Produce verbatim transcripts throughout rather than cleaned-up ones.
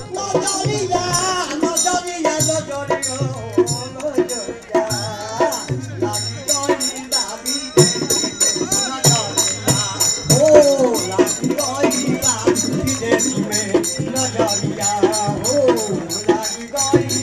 नजरिया नजरिया नजरिया नजरिया लागी गई लागी नजरिया ओ लागी गई लागी देवी में नजरिया ओ लागी गई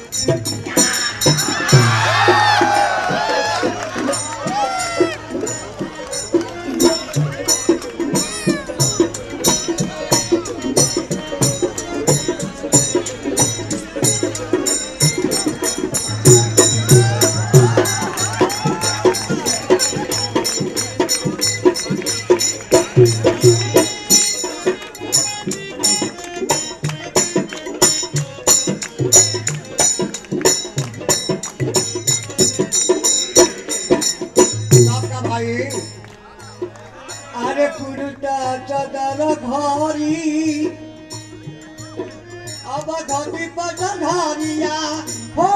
अरे कुर्ता चदर घरी अब धोती पचधारिया हो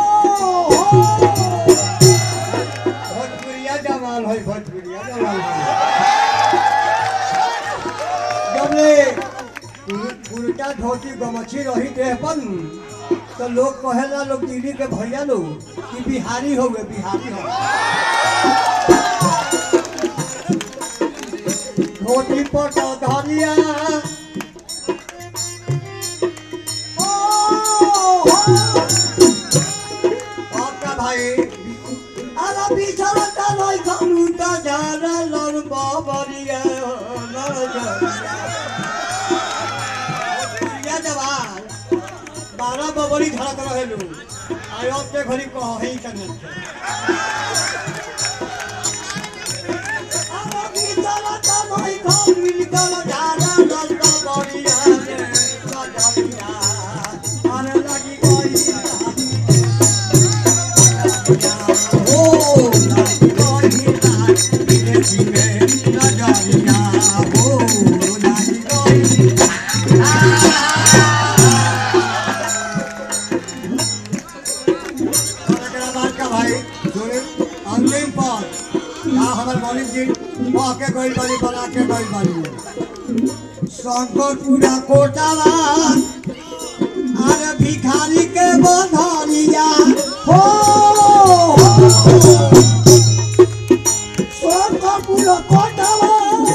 भोजपुरिया जवान है भोजपुरिया जवान जबले कुर्ता धोती गमछी रही देह पर तो लोग कहेला लोग दिल्ली के भैया लोग कि बिहारी हो गए बिहारी हो धोती पर धरिया आपका भाई अरे बिछड़ा का नहीं खानू का जाना लड़ बाबरिया जवान बारह बबरी झड़क रहे लोग आयोग के घड़ी कहे करने अंतिम पर हमारे मौलिक जी के गई बारी बना के गई बारी शंकरपुरा कोटावा अरे भिखारी के बंधनिया हो शंकरपुरा कोटावा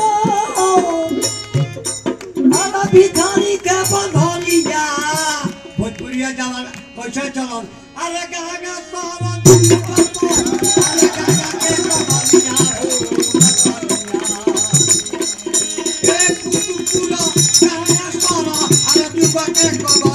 अरे भिखारी के बंधनिया भोजपुरिया जवान कैसे चलो अरे गाना सारा अरे गाना के बंधनिया पूरा कहना सारा अरे तू बाटे